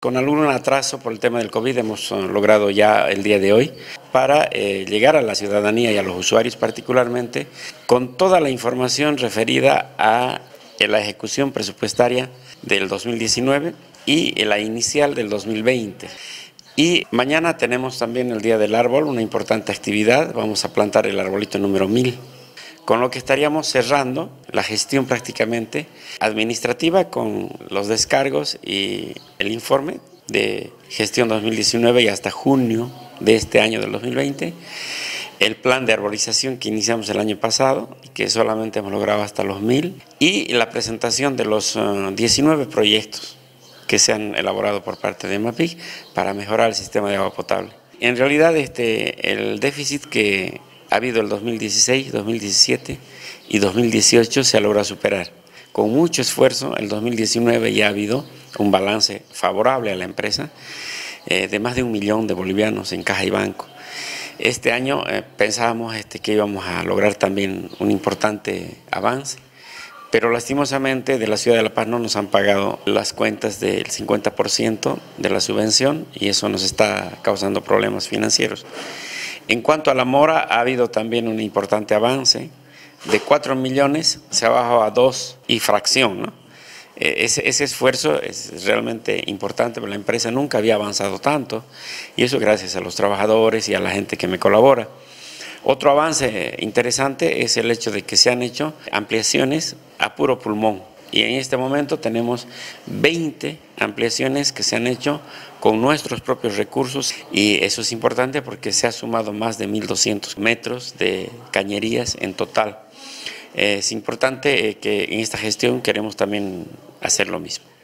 Con algún atraso por el tema del COVID hemos logrado ya el día de hoy para llegar a la ciudadanía y a los usuarios particularmente con toda la información referida a la ejecución presupuestaria del 2019 y la inicial del 2020. Y mañana tenemos también el Día del Árbol, una importante actividad, vamos a plantar el arbolito número 1000. Con lo que estaríamos cerrando la gestión prácticamente administrativa con los descargos y el informe de gestión 2019 y hasta junio de este año del 2020, el plan de arborización que iniciamos el año pasado y que solamente hemos logrado hasta los 1000 y la presentación de los 19 proyectos que se han elaborado por parte de MAPIC para mejorar el sistema de agua potable. En realidad el déficit que ha habido el 2016, 2017 y 2018 se logra superar. Con mucho esfuerzo, el 2019 ya ha habido un balance favorable a la empresa de más de 1 millón de bolivianos en caja y banco. Este año pensábamos que íbamos a lograr también un importante avance, pero lastimosamente de la Ciudad de La Paz no nos han pagado las cuentas del 50% de la subvención y eso nos está causando problemas financieros. En cuanto a la mora, ha habido también un importante avance. De 4 millones se ha bajado a 2 y fracción, ¿no? Ese esfuerzo es realmente importante, pero la empresa nunca había avanzado tanto y eso gracias a los trabajadores y a la gente que me colabora. Otro avance interesante es el hecho de que se han hecho ampliaciones a puro pulmón y en este momento tenemos 20 ampliaciones que se han hecho con nuestros propios recursos y eso es importante porque se ha sumado más de 1200 metros de cañerías en total. Es importante que en esta gestión queremos también hacer lo mismo.